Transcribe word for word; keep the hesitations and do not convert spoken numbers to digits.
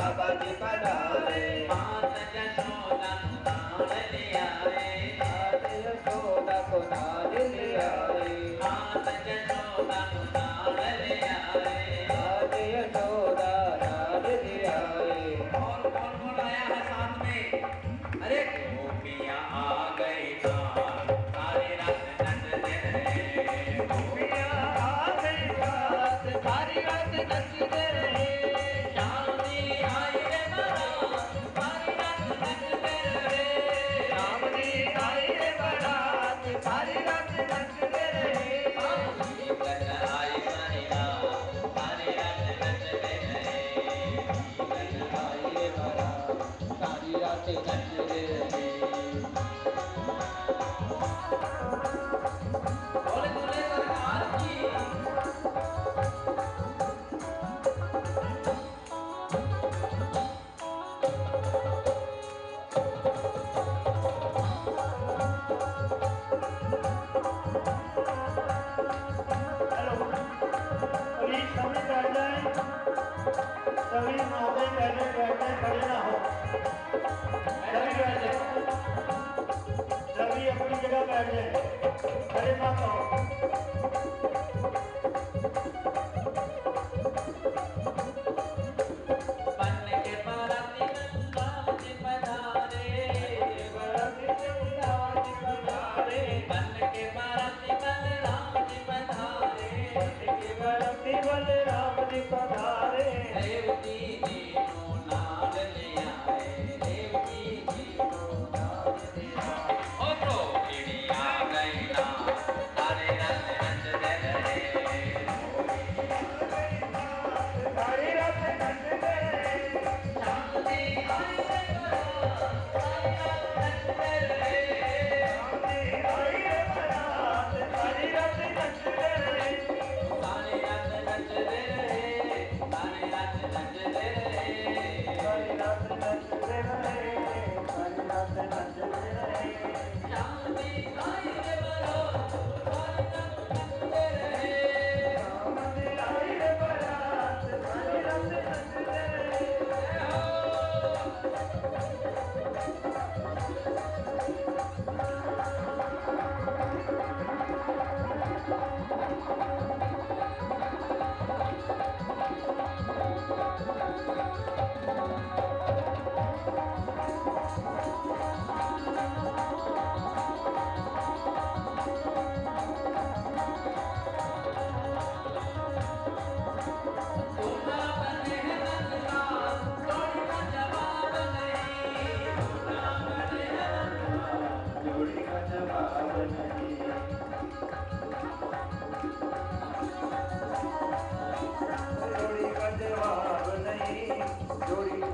बाबा जी पधारे। मात यशोदा नाल लिया रे, मात यशोदा को नाल लिया रे, मात यशोदा नाल लिया रे, मात यशोदा नाल लिया रे। और कौन कौन आया है साथ में? अरे गोपियां आ गई साथ, सारी रात नचते रहे, गोपियां आ गई साथ, सारी रात नचते रहे। श्याम जी आई रे बारात, सारी रात नचते रहे, राम जी आई रे बारात, सारी रात नचते रहे। गन आई सारी रात, सारी रात नचते रहे, गन आई रे बारात, सारी रात नचते रहे। बोले बोले सरकार की। प्लीज सभी बैठ जाएं, सभी महोदय पहले बैठ जाएं, खड़े ना हो। सभी बैठ जाएं, सभी अपनी जगह बैठ जाएं, खड़े मत हो।